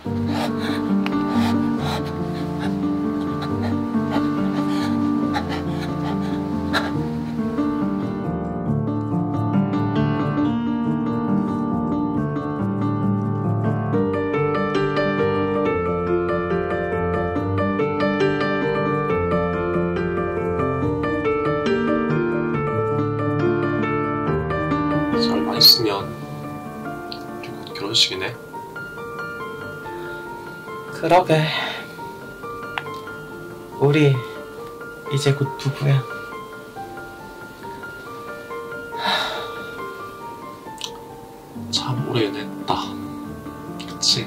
잘만 있으면 우리 곧 결혼식이네. 그러게. 우리 이제 곧 부부야. 참 오래 연애했다. 그치?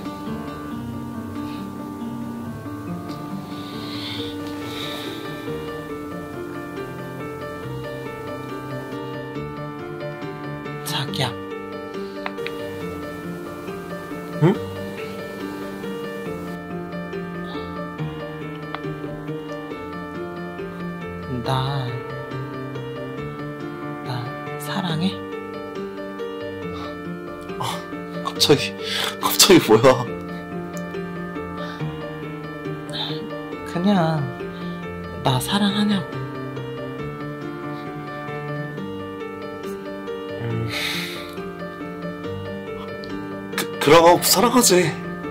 자기야. 응? 나 사랑해? 갑자기 뭐야? 그냥 나 사랑하냐고. 그럼 사랑하지.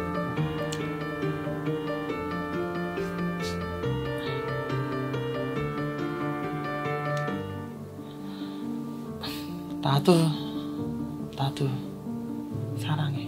나도 사랑해.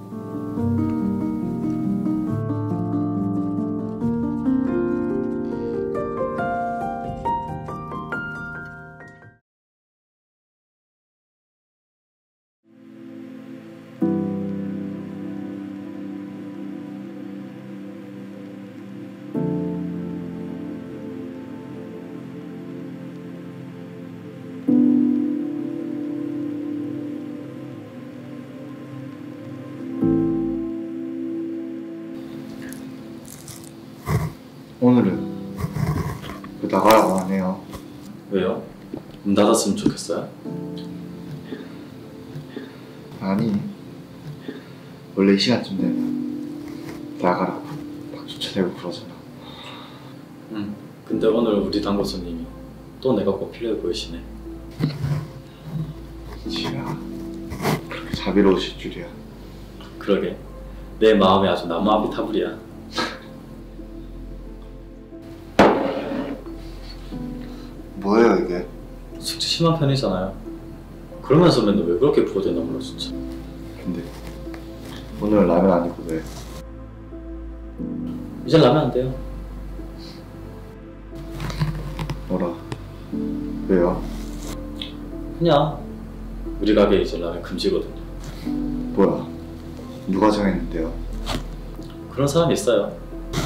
오늘은 왜 나가라고 하네요. 왜요? 문 닫았으면 좋겠어요? 아니, 원래 이 시간쯤 되면 나가라고 박수 쳐대고 그러잖아. 근데 오늘 우리 단골 손님이 또 내가 꼭 필요해 보이시네. 지가 그렇게 자비로우실 줄이야. 그러게, 내 마음이 아주 나무아비 타불이야. 뭐예요 이게? 숙제 심한 편이잖아요. 그러면서 맨날 왜 그렇게 부어대나 몰라 진짜. 근데 오늘 라면 아니고 왜? 이제 라면 안 돼요. 뭐라? 왜요? 그냥 우리 가게 이제 라면 금지거든요. 뭐야? 누가 정했는데요? 그런 사람이 있어요.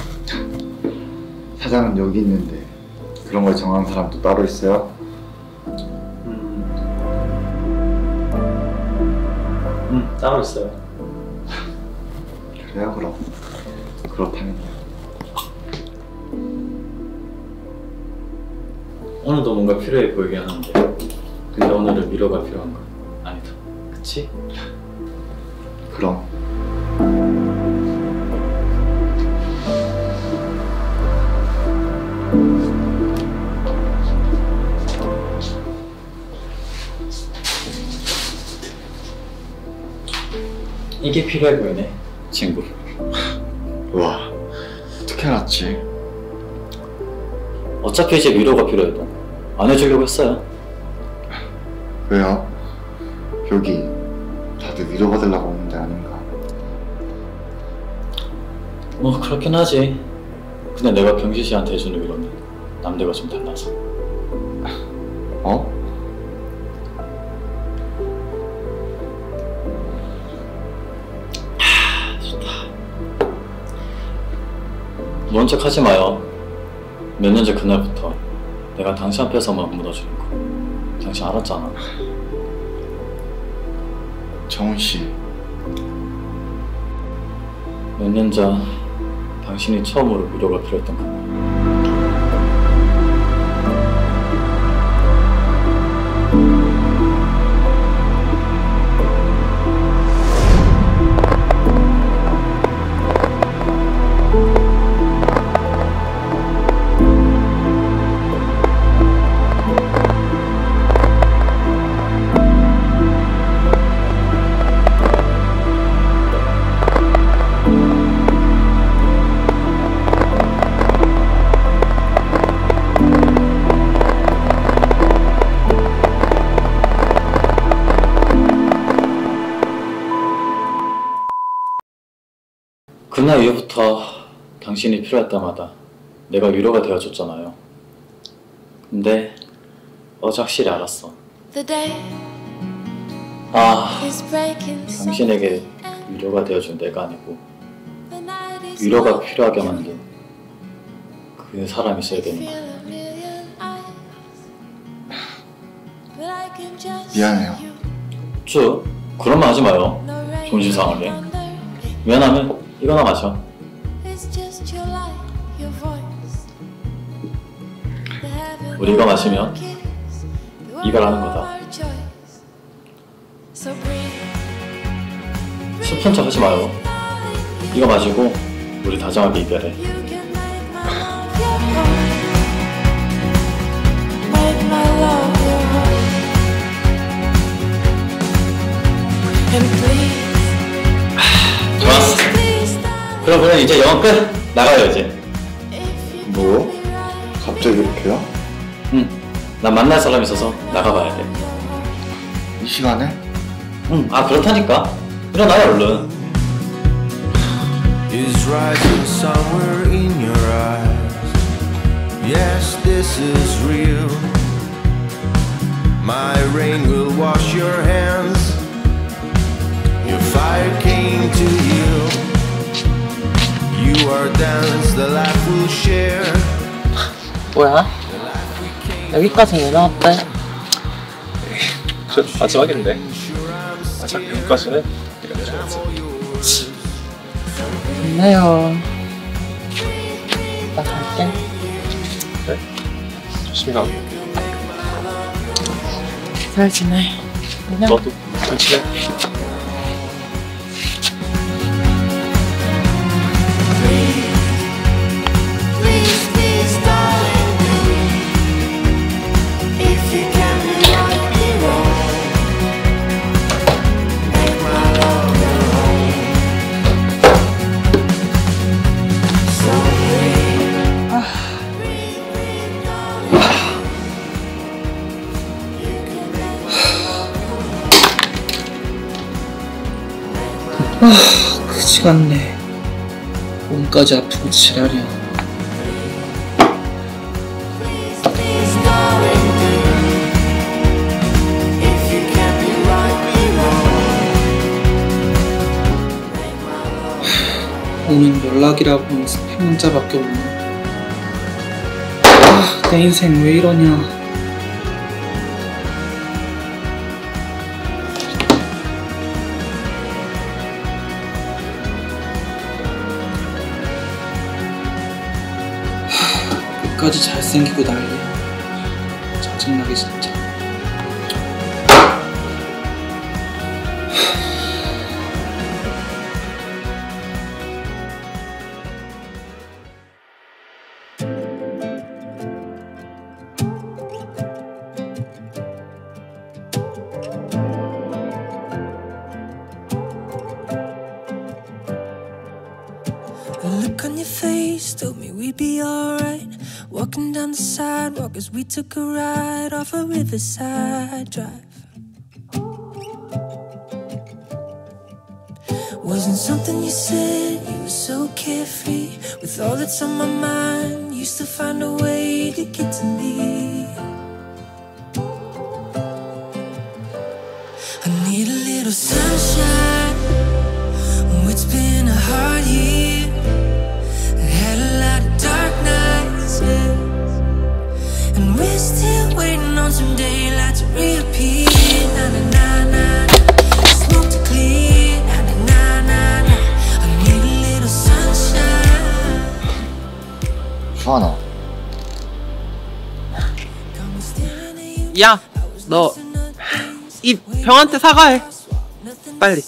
사장은 여기 있는데 그런 걸 정하는 사람도 따로 있어요? 따로 있어요. 그래요 그럼. 그렇다면요. 오늘도 뭔가 필요해 보이긴 하는데 근데 오늘은 위로가 필요한 건 아니다. 그치? 그럼. 이게 필요해 보이네, 친구. 와, 어떻게 알았지? 어차피 이제 위로가 필요해도 안 해주려고 했어요. 왜요? 여기 다들 위로받으려고 오는 데 아닌가? 뭐 그렇긴 하지. 근데 내가 경시 씨한테 해주는 위로는 남들과 좀 달라서. 어? 모른 척 하지 마요. 몇 년 전 그날부터 내가 당신 앞에서만 묻어주는 거 당신 알았잖아. 정훈 씨. 몇 년 전 당신이 처음으로 위로가 필요했던 거. 코로나 이후부터 당신이 필요할 때마다 내가 위로가 되어줬잖아요. 근데 어제 확실히 알았어. 당신에게 위로가 되어준 내가 아니고 위로가 필요하게 만든 그 사람이 있어야 되는 거야. 미안해요. 그런 말 하지 마요. 정신 상하게. 미안하면 이거나 마셔. 우리가 마시면 이걸 하는 거다. 슬픈 척 하지 마요. 이거 마시고 우리 다정하게 이별해. 좋았어. 그럼 우리는 이제 영화 끝! 나가요 이제. 뭐? 갑자기 이렇게요? 응. 난 만날 사람 있어서 나가봐야 돼. 이 시간에? 응. 아 그렇다니까. 일어나요 얼른. Is rising somewhere in your eyes. Yes, this is real. My rain will wash your hands. Your fire came to you. You are dance, the life we'll share. 뭐야? 여기까지 왜 나왔대? 그래도 마지막인데 마지막 여기까지는 네가 내줘야지. 좋네요. 나 갈게. 그래? 조심히 가. 잘 지내. 안녕. 너도 잘 지내. 그지 같네. 몸까지 아프고 지랄이야. 오늘 연락이라고 하는 스팸 문자밖에 없네. 내 인생 왜 이러냐. 끝까지 잘생기고 난리야. 짜증나게 진짜. The look on your face told me we'd be alright. Walking down the sidewalk as we took a ride off a riverside drive. Wasn't something you said, you were so carefree. With all that's on my mind, you still find a way to get to me. I need a little sunshine. It's been a hard year. Had a lot of dark nights, yeah. And we're still waiting on some daylight to reappear. Na na na na, smoke to clear. Na na na na na, I need a little sunshine. 수아나. 야, 너 이 병한테 사과해. 빨리.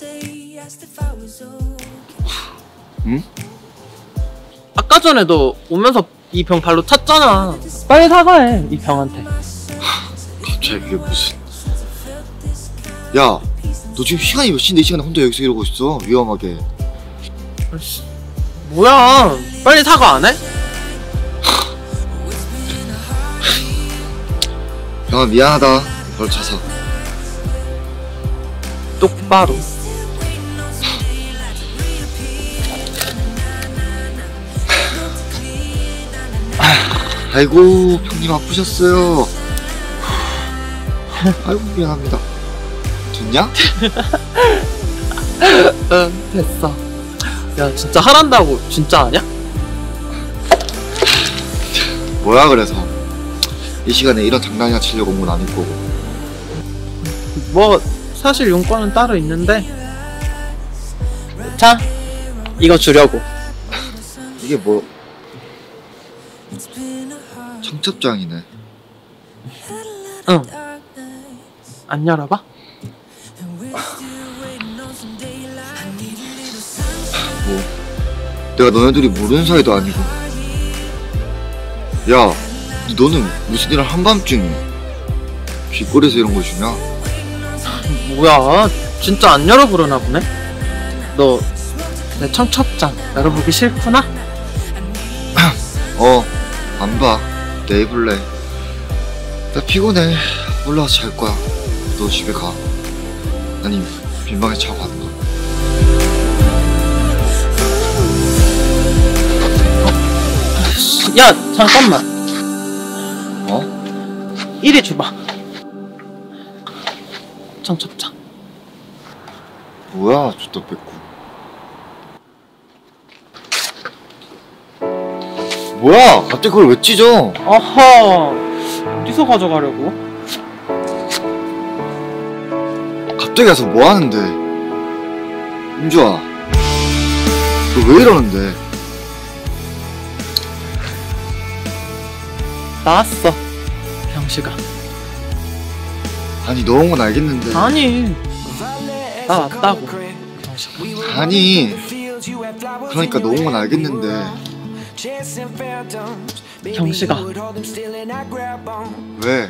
응? 아까 전에 너 오면서 이 병 발로 찼잖아. 빨리 사과해, 이 병한테. 갑자기 그게 무슨... 야, 너 지금 시간이 몇 시인데 이 시간에 혼자 여기서 이러고 있어? 위험하게. 뭐야, 빨리 사과 안 해? 병아 미안하다. 널 차서. 똑바로. 아이고 형님 아프셨어요. 아이고 미안합니다. 됐냐? 응, 됐어. 야, 진짜 하란다고 진짜 아냐? 뭐야 그래서 이 시간에 이런 장난이나 치려고 온 건 아닐 거고. 뭐 사실 용건은 따로 있는데. 자, 이거 주려고. 이게 뭐 청첩장이네. 응. 안 열어봐? 뭐 내가 너네들이 모르는 사이도 아니고. 야 너는 무슨 일을 한밤중에 길거리에서 이런 걸 주냐? 뭐야, 진짜 안 열어보려나 보네? 너 내 청첩장 열어보기 싫구나? 안 봐. 내일 볼래. 나 피곤해. 올라와서 잘 거야. 너 집에 가. 아니 빈방에 자고 가든가. 야, 잠깐만. 어? 이리 줘봐. 청첩장. 뭐야 줬다 뺐고. 뭐야 갑자기 그걸 왜 찢어? 어허, 어디서 가져가려고? 갑자기 가서 뭐 하는데? 은주아 너 왜 이러는데? 나왔어, 병식아. 아니 너 온 건 알겠는데. 아니, 나 왔다고, 병식아. 아니 그러니까 너 온 건 알겠는데. 병식아, 왜?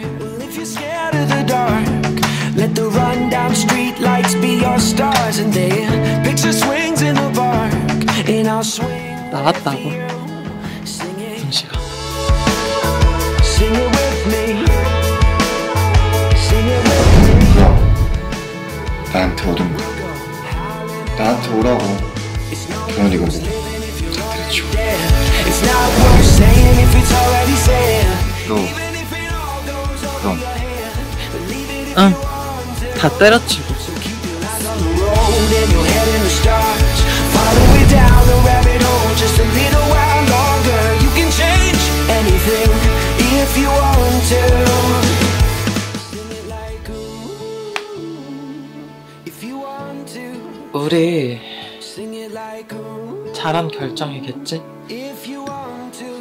Let the rundown street lights be your stars, and then picture swings in the park, and I'll swing. 나왔다고, Sing it, 병식아. sing it with me. Sing it with me. 나한테 오던 거야. 나한테 오라고. 그런 이거 뭐 때려치고. It's not worth saying if it's already said. 너 그럼 응, 다 때려치고. On the road and your head in the stars. Follow it down the rabbit hole just a little while longer. You can change anything if you want to. Sing it like ooh, if you want to. 우리 Sing it like ooh, 잘한 결정이겠지? if you want to.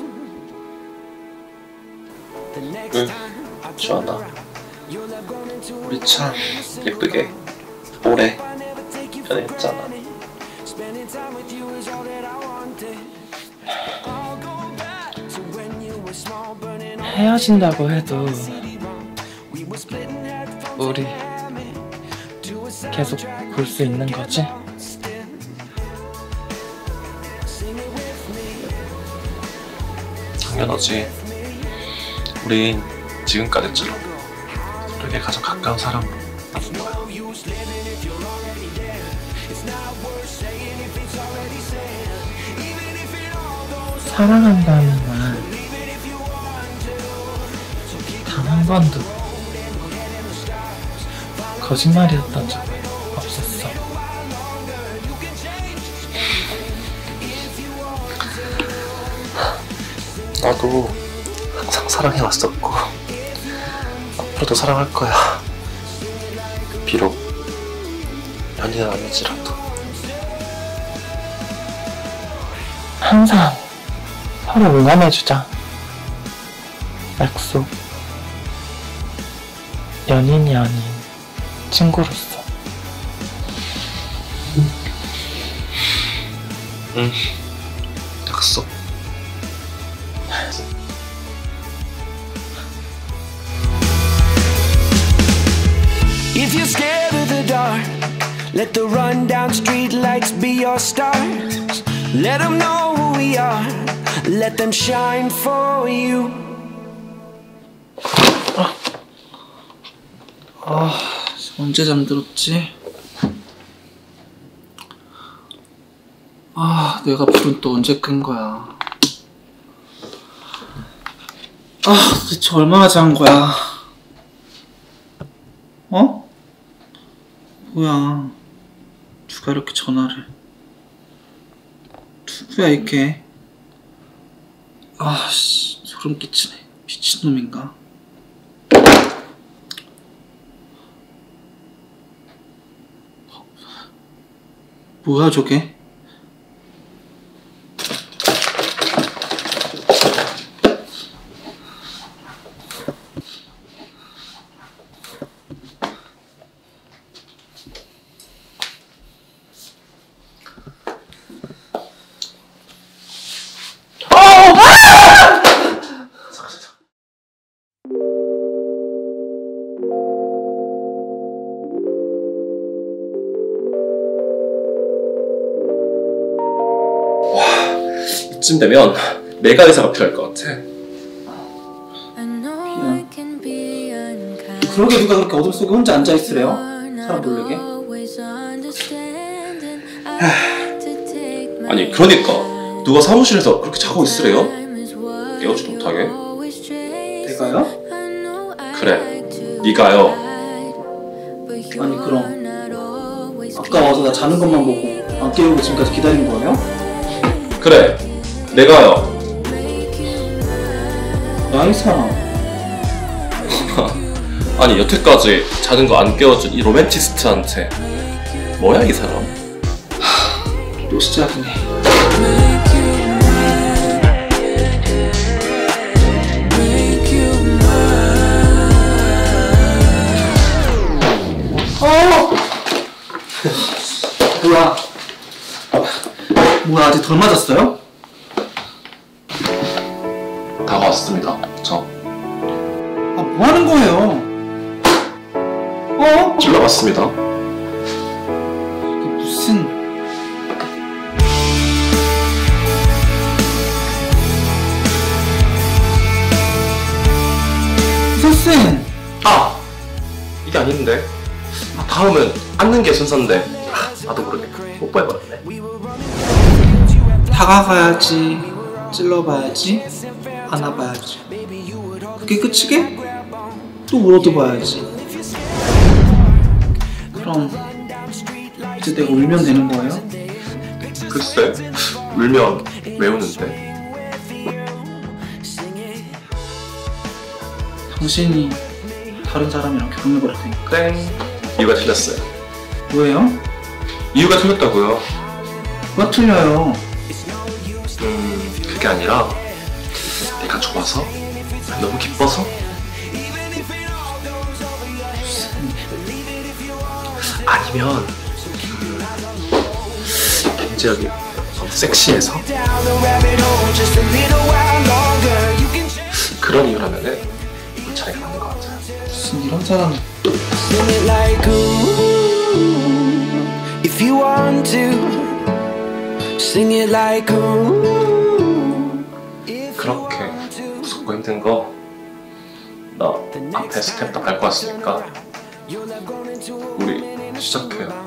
The next 응, time I turn 좋아나. around, you'll have grown into a 우리 참 예쁘게 오래 변했잖아. Spending time with you is all that I wanted. I'll go back to when you were small, burning all 헤어진다고 해도 we were splitting head from 우리 to a 계속 볼 수 있는 거지? sing it with me. 당연하지. 우린 지금까지처럼 우리에게 가장 가까운 사람으로 남은 거야. 사랑한다는 말 단 한 번도 거짓말이었던 적 없었어. 나도 항상 사랑해왔었고 앞으로도 사랑할 거야. 비록 연인은 아니지라도. 항상 서로 응원해주자. 약속. 연인이 아닌 친구로서. 응, 약속. If you're scared of the dark, let the rundown street lights be your stars. Let them know who we are. Let them shine for you. 언제 잠들었지? 내가 불은 또 언제 끈 거야? 도대체 얼마나 잔 거야? 어? 뭐야? 누가 이렇게 전화를? 누구야 이게? 소름 끼치네. 미친놈인가? 뭐야 저게? 이쯤 되면 메가 의사가 필요할 것 같아. 그러게 누가 그렇게 어둠 속에 혼자 앉아있으래요? 사람 놀래게? 아니 그러니까 누가 사무실에서 그렇게 자고 있으래요? 깨우지 못하게. 내가요? 그래, 네가요. 아니 그럼 아까 와서 나 자는 것만 보고 안 깨우고 지금까지 기다린 거예요? 그래, 내가요. 나이 사람. 아니 여태까지 자는 거 안 깨워준 이 로맨티스트한테 뭐야 이 사람? 또 시작이네. 뭐야 아직 덜 맞았어요? 다가왔습니다. 저 뭐 하는 거예요? 찔러봤습니다. 이게 무슨... 선생! 이게 아닌데. 다음은 앉는 게 순서인데. 나도 모르게 뽀뽀해버렸네. 다가가야지, 찔러봐야지, 안아봐야지. 그게 끝이게? 또 물어둬봐야지. 그럼 이제 내가 울면 되는 거예요? 글쎄, 울면 왜 우는데? 당신이 다른 사람이랑 결혼해버릴 테니까. 땡. 이유가 틀렸어요. 뭐예요? 이유가 틀렸다고요. 뭐가 틀려요? 그게 아니라 내가 좋아서? 너무 기뻐서? 아니면 굉장히 너무 섹시해서? 그런 이유라면은 이 차이가 맞는 것 같아요. 무슨 이런 사람. Sing it like ooh, if you want to. Sing it like ooh. 그렇게 무섭고 힘든 거 나 앞에 스텝 다 밟고 왔으니까 우리 시작해요.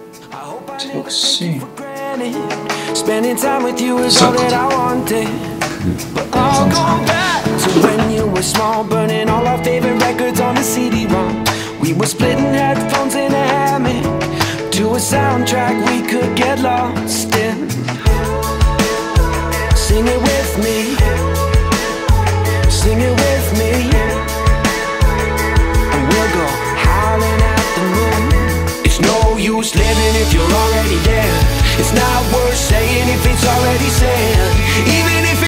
역시 Spending time with you is all that I wanted. But I'll go back to when you were small, burning all our favorite records on the CD-ROM. We were splitting headphones in a hammock to a soundtrack we could get lost in. Sing it with me, sing it with me, and we'll go howling at the moon. It's no use living if you're already there. It's not worth saying if it's already said. Even if